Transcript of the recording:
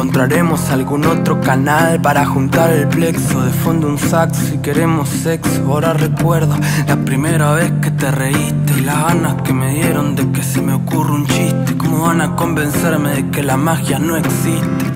encontraremos algún otro canal para juntar el plexo. De fondo un sax si queremos sexo. Ahora recuerdo la primera vez que te reíste y las ganas que me dieron de que se me ocurra un chiste. ¿Cómo van a convencerme de que la magia no existe?